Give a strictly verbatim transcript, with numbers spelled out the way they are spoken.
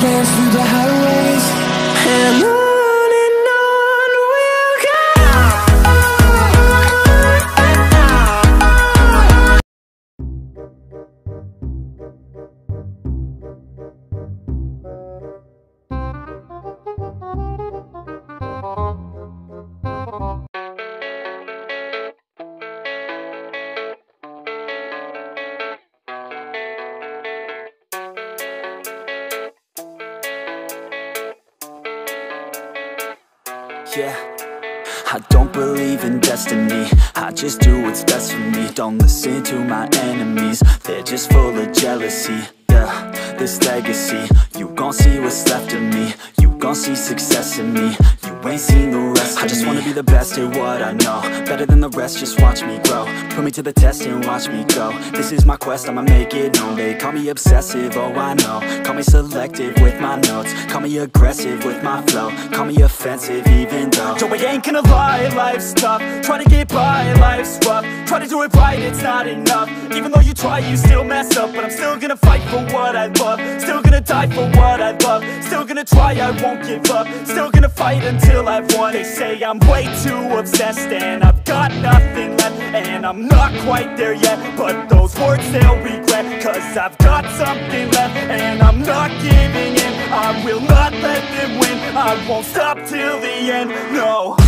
dance through the highways, and on. Yeah, I don't believe in destiny, I just do what's best for me. Don't listen to my enemies, they're just full of jealousy. Yeah, this legacy, you gon' see what's left of me. You gon' see success in me, you ain't seen the rest of me. I just wanna be the best at what I know, better than the rest, just watch me grow. Put me to the test and watch me go. This is my quest, I'ma make it known. They call me obsessive, oh I know. Call me selective with my notes, call me aggressive with my flow. Call me offensive even though Joe, I ain't gonna lie, life's tough. Try to get by, life's rough. Try to do it right, it's not enough. Even though you try, you still mess up. But I'm still gonna fight for what I love, still gonna die for what I love. Still gonna try, I won't give up. Still gonna fight until I've won. They say I'm way too obsessed and I've got nothing left, and I'm not quite there yet, but those words they'll regret. Cause I've got something left and I'm not giving in. I will not let them win, I won't stop till the end, no.